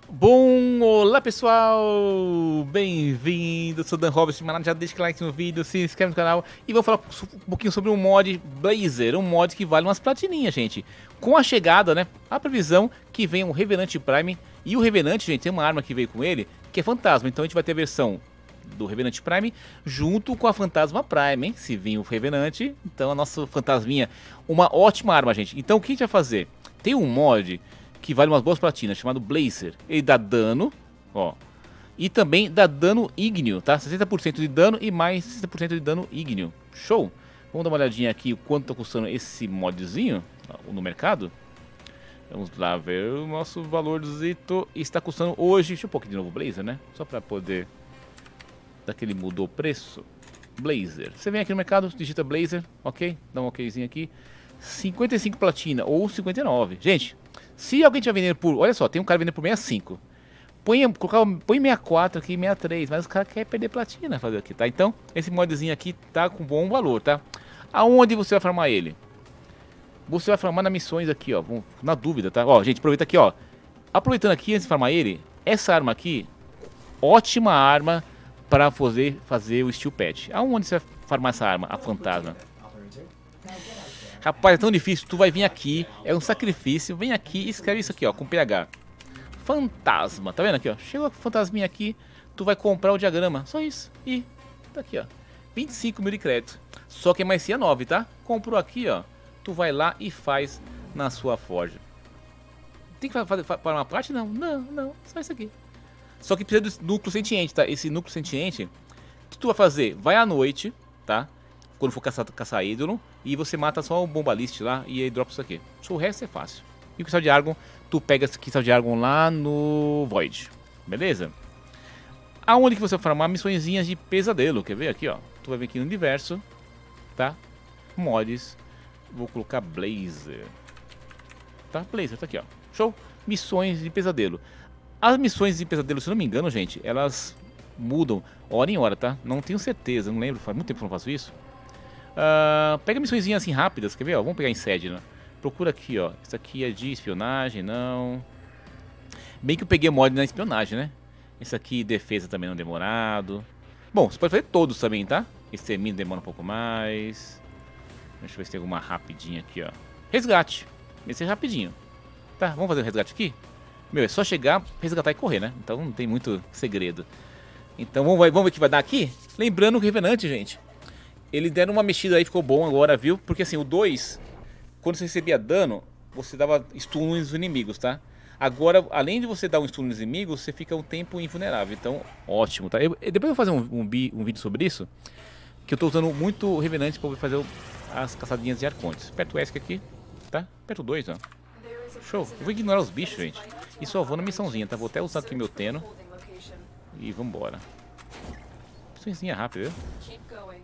Bom, olá pessoal, bem-vindo, sou Dan Robert, já deixa o like no vídeo, se inscreve no canal e vou falar um pouquinho sobre o mod Blazer, um mod que vale umas platininhas, gente. Com a chegada, né, a previsão que vem um Revenant Prime, e o Revenant, gente, tem uma arma que veio com ele, que é fantasma, então a gente vai ter a versão do Revenant Prime junto com a Fantasma Prime, hein, se vir o Revenant, então a nossa fantasminha, uma ótima arma, gente. Então o que a gente vai fazer? Tem um mod que vale umas boas platinas, chamado Blazer. Ele dá dano, ó, e também dá dano ígneo, tá? 60% de dano e mais 60% de dano ígneo. Show! Vamos dar uma olhadinha aqui o quanto tá custando esse modzinho no mercado. Vamos lá ver o nosso valorzito. Está custando hoje, deixa eu pôr aqui de novo Blazer, né? Só pra poder dar aquele mudou o preço. Blazer. Você vem aqui no mercado, digita Blazer, ok? Dá um okzinho aqui. 55 platina ou 59. Gente, se alguém estiver vendendo por... Olha só, tem um cara vendendo por 65. Põe 64 aqui, 63. Mas o cara quer perder platina fazer aqui, tá? Então, esse modzinho aqui tá com bom valor, tá? Aonde você vai farmar ele? Você vai farmar nas missões aqui, ó. Na dúvida, tá? Ó, gente, aproveita aqui, ó. Aproveitando aqui, antes de farmar ele, essa arma aqui, ótima arma para fazer o Steel Pad. Aonde você vai farmar essa arma, a fantasma? Rapaz, é tão difícil, tu vai vir aqui, é um sacrifício, vem aqui e escreve isso aqui, ó, com PH. Fantasma, tá vendo aqui, ó? Chegou a fantasminha aqui, tu vai comprar o diagrama, só isso. E tá aqui, ó, 25 mil de crédito. Só que é mais CIA 9, tá? Comprou aqui, ó, tu vai lá e faz na sua forja. Tem que fazer para uma parte? Não, só isso aqui. Só que precisa do núcleo sentiente, tá? Esse núcleo sentiente, o que tu vai fazer? Vai à noite, tá? Quando for caçar ídolo, e você mata só o bombalist lá e aí dropa isso aqui. O resto é fácil. E o cristal de Argon, tu pega esse cristal de Argon lá no Void. Beleza? Aonde que você vai farmar missõezinhas de pesadelo? Quer ver aqui, ó? Tu vai vir aqui no universo, tá? Mods. Vou colocar Blazer. Tá? Blazer, tá aqui, ó. Show? Missões de pesadelo. As missões de pesadelo, se não me engano, gente, elas mudam hora em hora, tá? Não tenho certeza, não lembro, faz muito tempo que eu não faço isso. Pega missõezinhas assim rápidas, quer ver? Ó, vamos pegar em sede, né? Procura aqui, ó. Isso aqui é de espionagem, não. Bem que eu peguei mod na espionagem, né? Esse aqui, defesa também não demorado. Bom, você pode fazer todos também, tá? Extermínio demora um pouco mais. Deixa eu ver se tem alguma rapidinha aqui, ó. Resgate. Esse é rapidinho. Tá, vamos fazer o resgate aqui? Meu, é só chegar, resgatar e correr, né? Então não tem muito segredo. Então vamos ver o que vai dar aqui. Lembrando o Revenant, gente. Ele deram uma mexida aí, ficou bom agora, viu? Porque assim, o 2, quando você recebia dano, você dava stun nos inimigos, tá? Agora, além de você dar um stun nos inimigos, você fica um tempo invulnerável. Então, ótimo, tá? Depois eu vou fazer um vídeo sobre isso. Que eu tô usando muito o Revenant pra fazer as caçadinhas de arcontes. Aperto o ESC aqui, tá? Aperto o 2, ó. Show. Eu vou ignorar os bichos, gente. E só vou na missãozinha, tá? Vou até usar aqui meu Teno. E vambora. Missãozinha rápida, viu?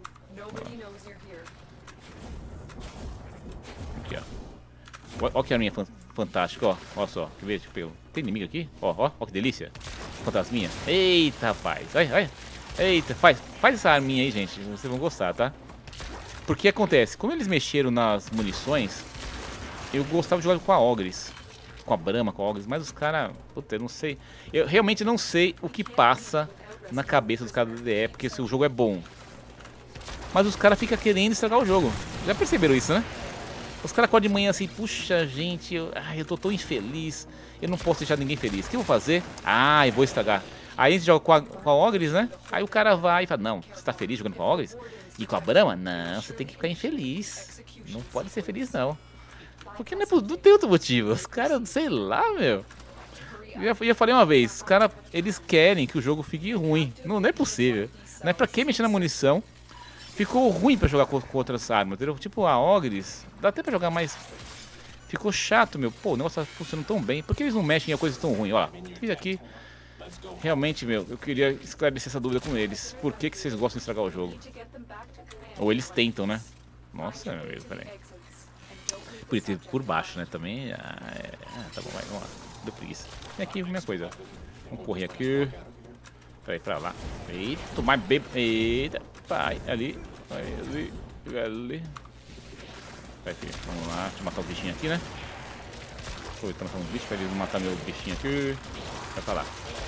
Aqui, ó. Ó que arminha fantástica, ó. Ó só. Quer ver? Tem inimigo aqui? Ó que delícia. Fantasminha. Eita, rapaz. Olha. Eita, faz essa arminha aí, gente. Vocês vão gostar, tá? Porque acontece, como eles mexeram nas munições, eu gostava de jogar com a Ogres. Com a Brahma, com a Ogres, mas os caras... Puta, eu não sei. Eu realmente não sei o que passa na cabeça dos caras do DDE, porque se o jogo é bom. Mas os caras ficam querendo estragar o jogo. Já perceberam isso, né? Os caras acordam de manhã assim, puxa, gente, eu tô tão infeliz. Eu não posso deixar ninguém feliz. O que eu vou fazer? Ah, eu vou estragar. Aí a gente joga com a Ogres, né? Aí o cara vai e fala, não, você tá feliz jogando com a Ogres? E com a Brahma? Não, você tem que ficar infeliz. Não pode ser feliz, não. Porque não tem outro motivo. Os caras, sei lá, meu. Eu já falei uma vez, os caras, eles querem que o jogo fique ruim. Não é possível. Não é pra que mexer na munição. Ficou ruim pra jogar com outras armas, entendeu? Tipo a Ogres, dá até pra jogar, mas ficou chato, meu. Pô, o negócio tá funcionando tão bem. Por que eles não mexem em coisas tão ruins? Ó, fiz aqui. Realmente, meu, eu queria esclarecer essa dúvida com eles. Por que vocês gostam de estragar o jogo? Ou eles tentam, né? Nossa, meu Deus, peraí. Podia ter por baixo, né? Também. Tá bom, vai, vamos lá. Deu preguiça. Vem aqui, minha coisa. Vamos correr aqui. Peraí, pra lá. Eita, tomar bem. Eita, pai. Ali. Ali. Vai aqui. Vamos lá. Deixa eu matar o bichinho aqui, né? Aproveitando matar uns bichos pra eles não matar meu bichinho aqui. Vai pra lá.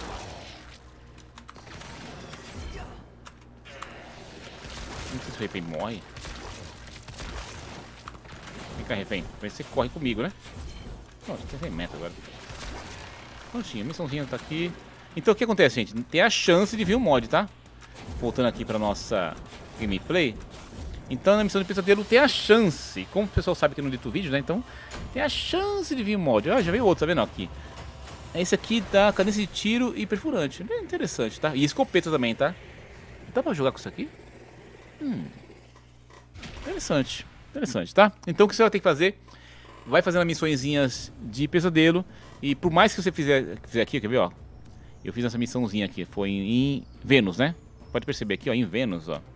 Não sei se o refém morre. Vem cá, refém. Você corre comigo, né? Nossa, tem 100 metros agora. Prontinho, a missãozinha tá aqui. Então o que acontece, gente? Tem a chance de vir um mod, tá? Voltando aqui pra nossa gameplay. Então na missão de pesadelo tem a chance. Como o pessoal sabe que eu não edito vídeo, né? Então tem a chance de vir um mod. Ah, já veio outro, tá vendo aqui? Esse aqui dá cadência de tiro e perfurante. Bem interessante, tá? E escopeta também, tá? Dá pra jogar com isso aqui? Interessante. Interessante, tá? Então o que você vai ter que fazer? Vai fazendo missõezinhas de pesadelo. E por mais que você fizer aqui, quer ver, ó? Eu fiz essa missãozinha aqui, foi em Vênus, né? Pode perceber aqui, ó, em Vênus, ó.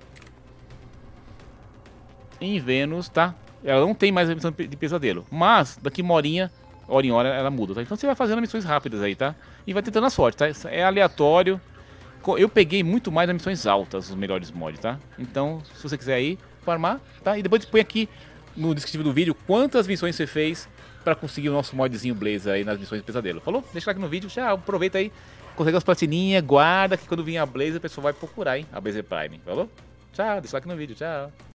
Em Vênus, tá? Ela não tem mais a missão de pesadelo. Mas, daqui uma horinha, hora em hora, ela muda, tá? Então você vai fazendo missões rápidas aí, tá? E vai tentando a sorte, tá? É aleatório. Eu peguei muito mais as missões altas, os melhores mods, tá? Então, se você quiser aí, farmar, tá? E depois põe aqui no descritivo do vídeo quantas missões você fez pra conseguir o nosso modzinho Blaze aí nas missões de pesadelo. Falou? Deixa like no vídeo, tchau, aproveita aí, consegue as platininhas, guarda que quando vir a Blaze o pessoal vai procurar, hein? A Blaze Prime, falou? Tchau, deixa like no vídeo, tchau.